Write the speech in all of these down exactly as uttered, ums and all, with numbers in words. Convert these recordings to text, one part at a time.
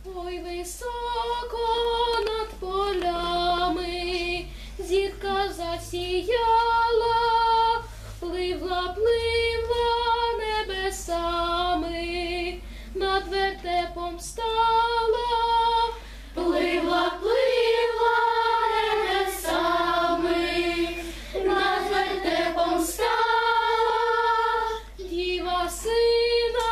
Ой, високо над полями зірка засіяла, пливла, пливла небесами, над вертепом стала, пливла, пливла небесами, над вертепом стала, діва сина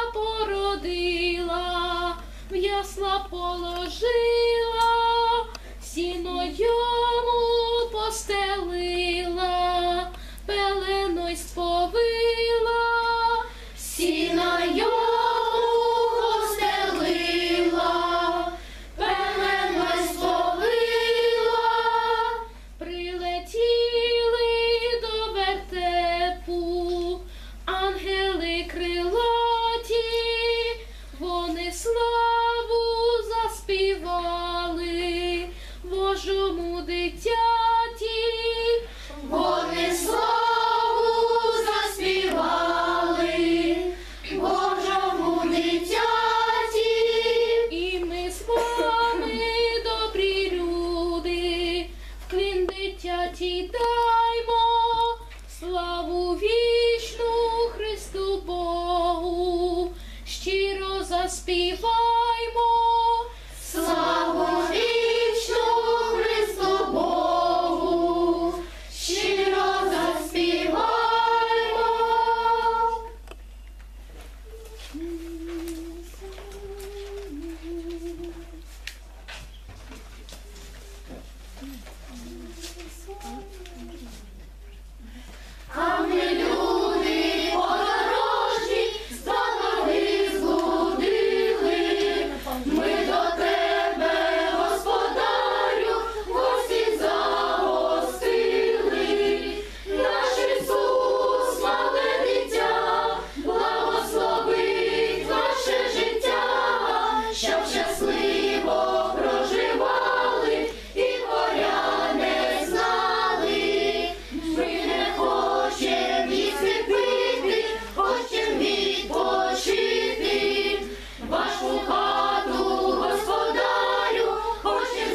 породила, в ясла положила, сіно йому постелила, пеленой сповила, сіна йому постелила, пеленой сповила, прилетіли до вертепу ангели крилаті, вони славу заспівали Божому дитяті, вони славу заспівали Божому дитяті. І ми з вами, добрі люди, в клін дитяті даймо славу вічну Христу Богу, щиро заспіваймо. Славу вічну Христу Богу, щиро заспіваймо. А ми люди подорожні, з дороги зблудили, ми до тебе, Господарю, гості загостили. Наш Ісус, мале дитя, благословить ваше життя, щоб щасливо проживали і горя не знали. Ми не хочем їсти пити, хочем відпочити. Вашу хату, Господарю, хочем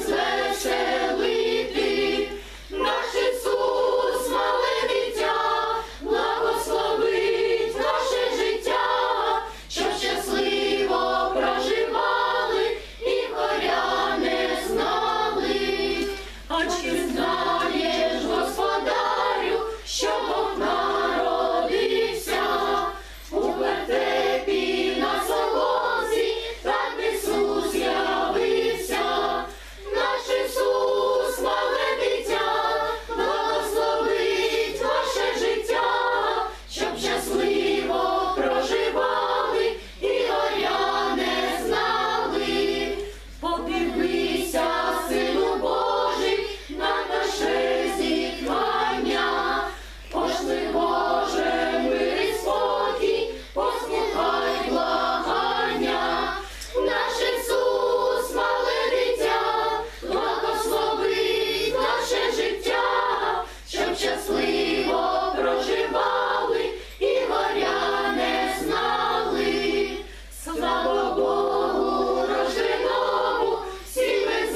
звеселити. Наш Ісус, мале дитя, благословить ваше життя, щоб щасливо проживали і горя не знали. А чи знаєш, Господарю, що Бог народився у вертепі на соломці, так Ісус явився. Наш Ісус, мале дитя, благословить ваше життя, щоб щасливо проживали і горя не знали. Подивися, Сину Божий, на наше зіткнення. Пошли, Боже, мир і спокій, послухай благання. Наш Ісус, мале дитя, благословить наше життя, щоб щасливо проживали і горя не знали. Слава Богу рожденому, всі ми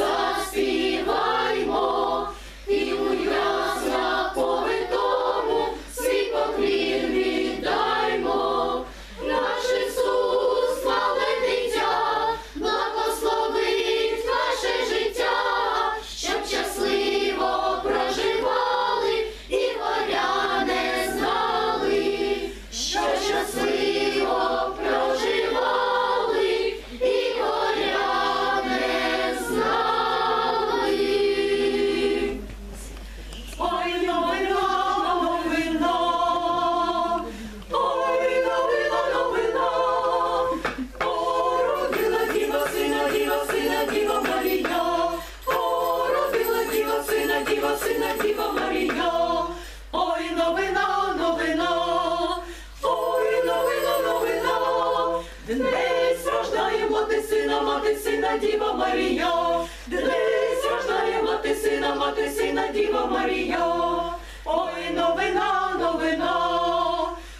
заспіваймо, і у яслах повитому свій поклін віддаймо. Наш Ісус, мале дитя, благословить ваше життя, щоб щасливо проживали і горя не знали. Щоб щасливо проживали і горя не знали. Ой, новина, новина, ой, новина, новина, породила діва сина, діва сина, діва Марія, породила діва сина, діва сина, діва Марія. Ой, новина, новина, ой, новина, новина, днесь рождає мати сина, мати сина, діва Марія, днесь рождає мати сина, мати сина, діва Марія. Ой, новина, новина,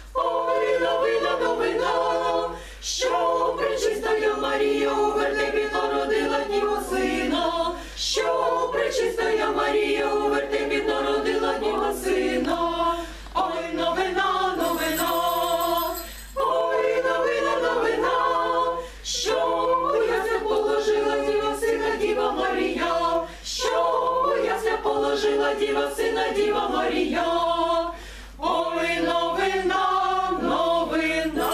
ой, новина, новина, що пречистая Марія у вертепі Породила діва сина, Діва Марія. Ой, новина, новина.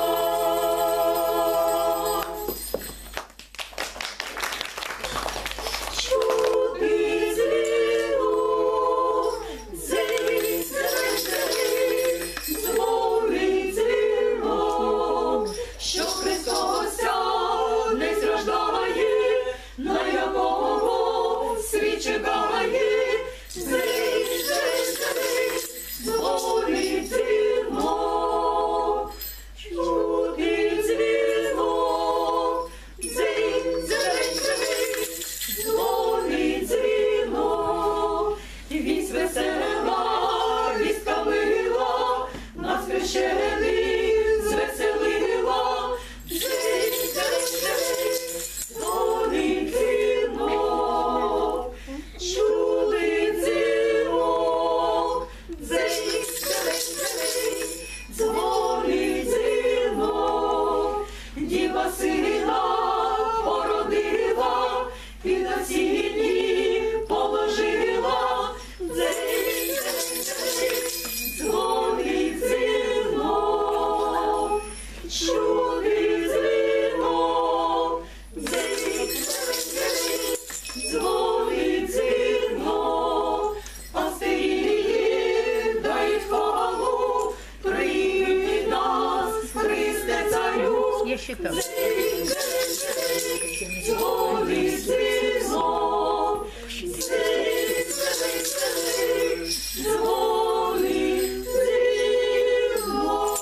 Чути дзвінок, дзень, дзень, дзень, дзвонить дзвінок, що Христос не страждає, на якого світ чекає. Дзень, дзень, дзень, дзвонить дзвінок, чути дзвінок, дзень, дзень, дзень, дзвонить дзвінок. Вість весела, вістка мила, нас хрещених звеселила. Дзень, дзень, дзень, дзвонить дзвінок, чути дзвінок, дзень, дзень, дзень, дзвонить дзвінок. Діва сина породила, під осінні положила. Дзень, дзень, дзень, дзвонить дзвінок, чути дзвінок, дзень, дзень, дзень, дзвонить дзвінок. Пастирі дають хвалу, прийми нас, Христе царю. Я считаю. Дзень, дзень, дзень, дзвонить дзвінок, дзень, дзень, дзень, дзвонить дзвінок.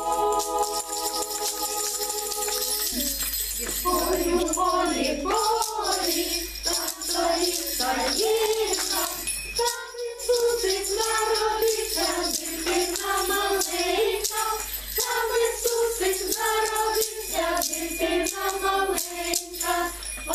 Полі, полі, полі, там стоїть стаєнка, там Ісусик народився, дитина маленька, там Ісусик народився, дитина маленька.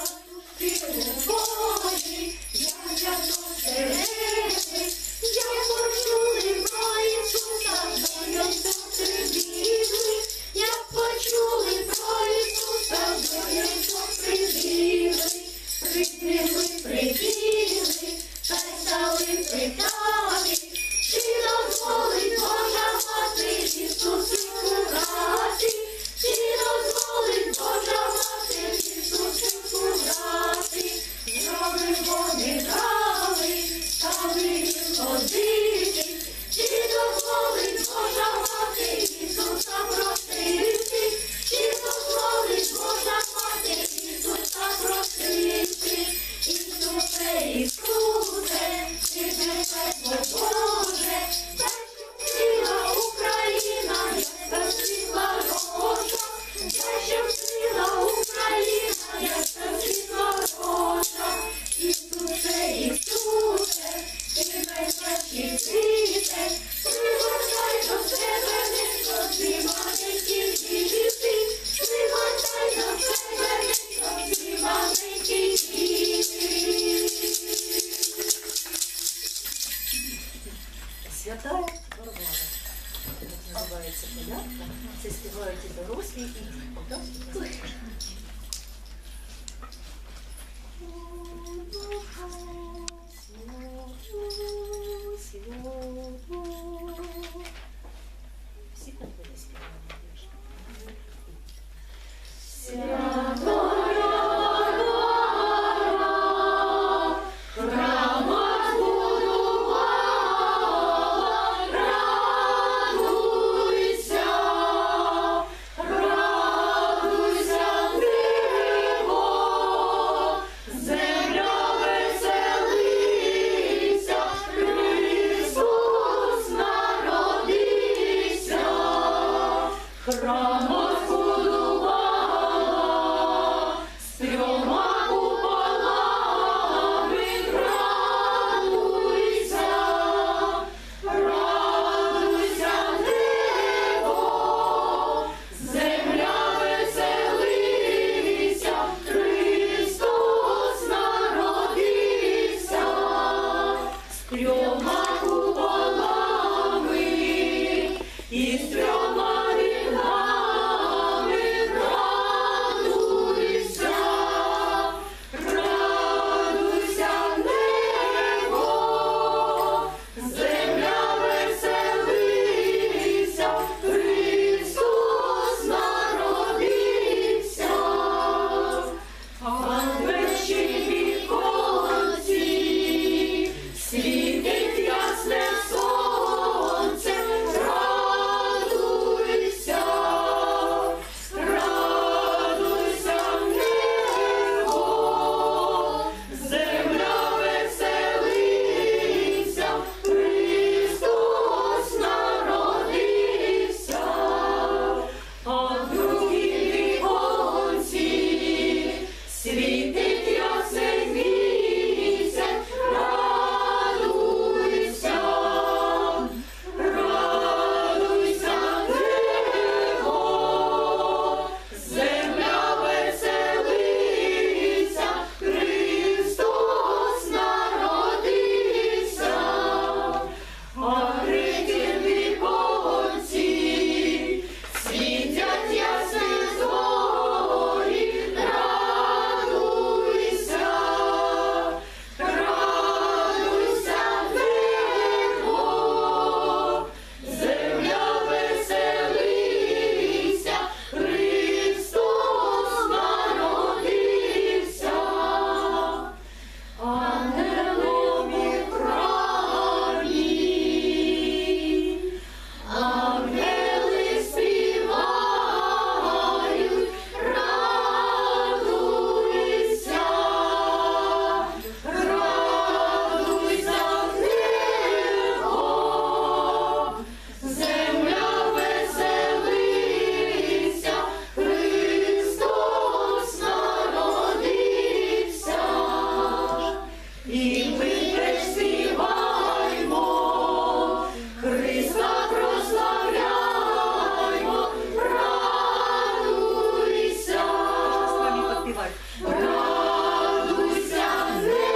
співай. Радуйся,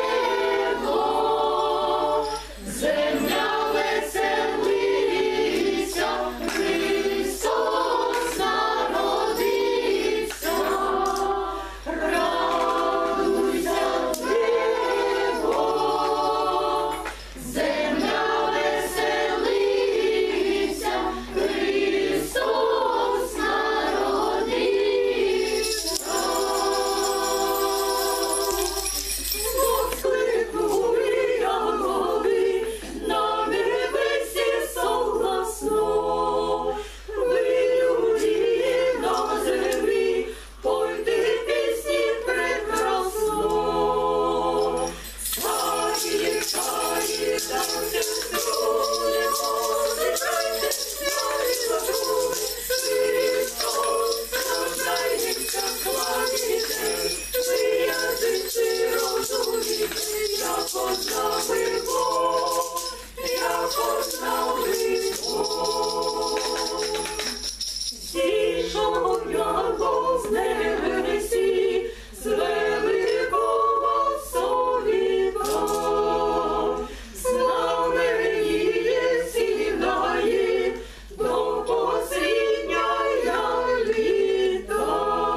небо, земля веселиться, Христос народився. Радуйся, небо, земля веселиться, Христос народився. Воскликнули янголи, на небесі согласно. Ви, люди на землі, пойте пісні прекрасно. Стає, стає, танцює, зіграйте, сміливо друге, Христос рождається, славіте, ви язичі розумієте, як познали Бог, як познали Бог. Зійшов янгол з небесі, з великого совіта, знаменіє сідає до посвідняя літа.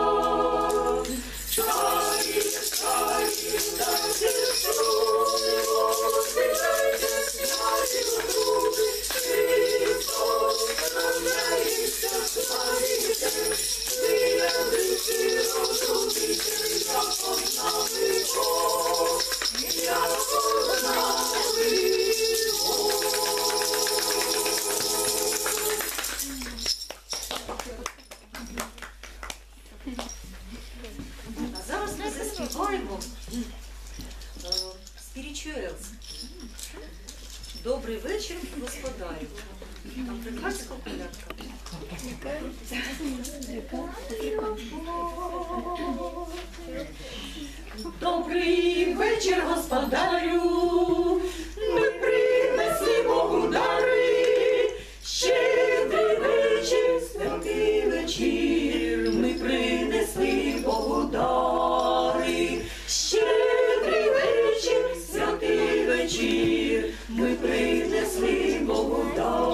Чаї, чаї, танцюємо, співайте, сміливо друге, Христос рождається, славіте, ви язичі розумієте, як познали Бог, як познали Бог. А зараз ми заспіваємо Spirituals. Добрий вечір, господарю. Африканська колядка. Добрий вечір, господарю, ми принесли Богу дари. Щедрий вечір, святий вечір, ми принесли Богу дари. Щедрий вечір, святий вечір, ми принесли Богу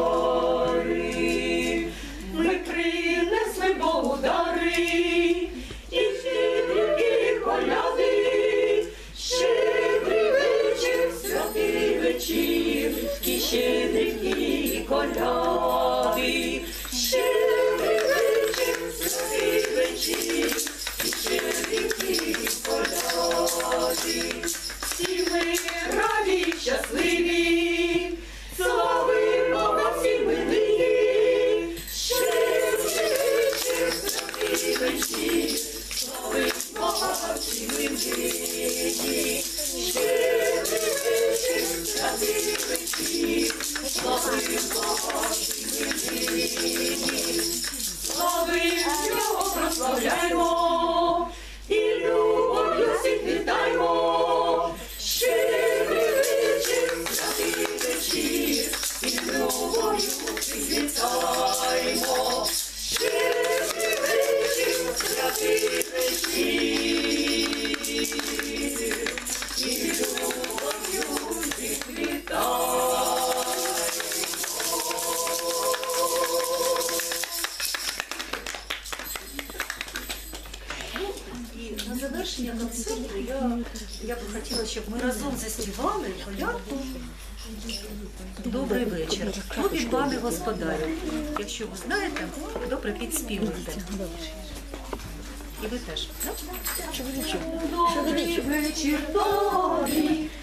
дари. Ми принесли Богу дари, і щедрі коляди. Щедрий вечір, святий вечір, і щедрі коляди. Щедрий вечір, святий вечір, і щедрі коляди. Всі ми раді й щасливі, славимо Бога всі ми нині. Щедрий вечір, святий вечір, славимо Бога всі ми нині. Щедрий вечір, святий вечір, славимо Бога всі ми нині. Славимо Його, прославляємо, і любов'ю всіх вітаємо. Щедрий вечір, святий вечір, і любов'ю всіх вітаємо. Щедрий вечір, святий вечір, і любов'ю всіх вітаємо. І на завершення концерту я, я б хотіла, щоб ми разом заспівали колядку «Добрий вечір». Ну, від пане господарю. Якщо ви знаєте, добре підспівуйте. І ви теж. Так? Добрий вечір тобі,